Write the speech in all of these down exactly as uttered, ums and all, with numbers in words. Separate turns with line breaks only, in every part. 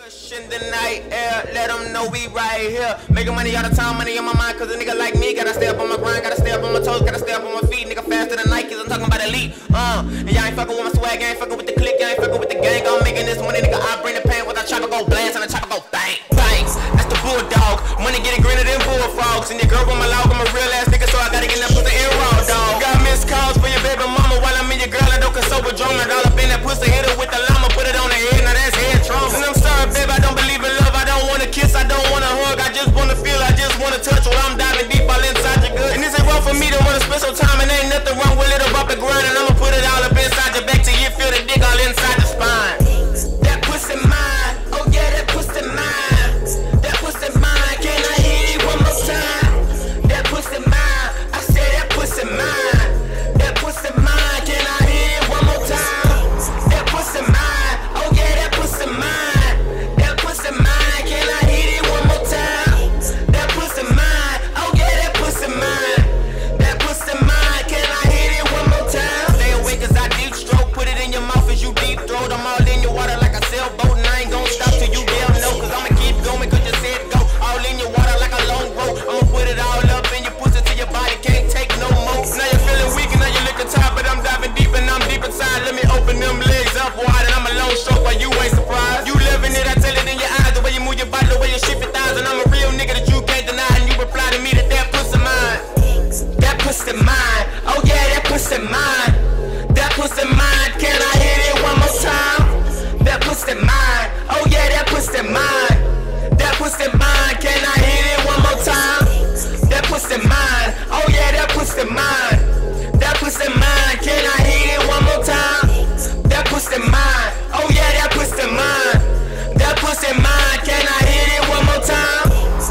In the night air, let them know we right here. Making money all the time, money on my mind, cause a nigga like me gotta stay up on my grind, gotta stay up on my toes, gotta stay up on my feet. Nigga faster than Nikes, I'm talking about elite. Uh, and y'all ain't fucking with my swag, I ain't fucking with the clique, I ain't fucking with the gang. I'm making this money, nigga, I bring the pain with a chopper go blast and a chopper go bang, bangs. That's the bulldog, money getting greener than bullfrogs. And your girl on my log, I'm a real ass nigga, so I gotta get that pussy in raw, dog. Got missed calls for your baby mama while I'm in your girl, I don't console with drama. All up in that pussy, hit her with the llama, put it on the head, now that's head trauma. And I'm sorry, babe, I don't believe in love, I don't wanna kiss, I don't wanna hug, I just wanna feel, I just wanna touch. While I'm diving deep all inside your gut. And this ain't wrong for me to wanna spend some time, and ain't nothing wrong with it about the grind. And I'ma put it all up inside your back till you feel the dick all inside the spine. That pussy mine, oh yeah, that pussy mine. That pussy mine, can I hit it one more time? That pussy mine, I said that pussy mine. That pussy mine, can I hit it one more time? That pussy mine, oh yeah, that pussy mine. That pussy mine, can I hit it one more time? That pussy mine, oh yeah, that pussy mine. That pussy mine, can I hit it one more time? Stay awake cause I deep stroke, put it in your mouth as you deep throat. I'm all in your water like a sailboat, and I ain't gon' stop till you damn know. Cause I'ma keep going cause you said go. All in your water like a long rope. I'ma put it all up in your pussy till your body can't take no more. Now you're feeling weak and now you're looking tired, but I'm diving deep and I'm deep inside. Let me open them legs up wide and I'm a long stroke while you ain't surprised. You living it, I tell it in your eyes, the way you move your body, the way you shift your thighs. And I'm a real nigga that you can't deny, and you reply to me that that pussy mine. That pussy mine, oh yeah, that pussy mine. That pussy mine, can I hit it one more time? That pussy mine, oh yeah, that pussy mine. That pussy mine, can I hit it one more time? That pussy mine, oh yeah, that pussy mine. That pussy mine, can I hit it one more time? That pussy mine, oh yeah, that pussy mine. That pussy mine, can I hit it one more time?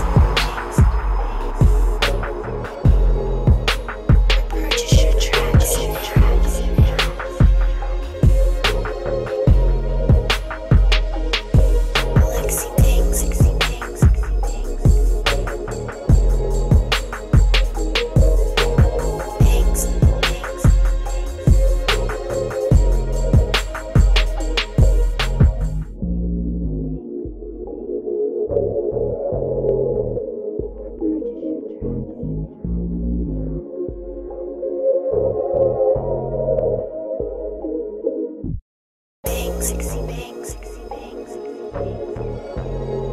Purchase your tracks. Lexi Things. Sexy bangs, sexy bangs, sexy bangs.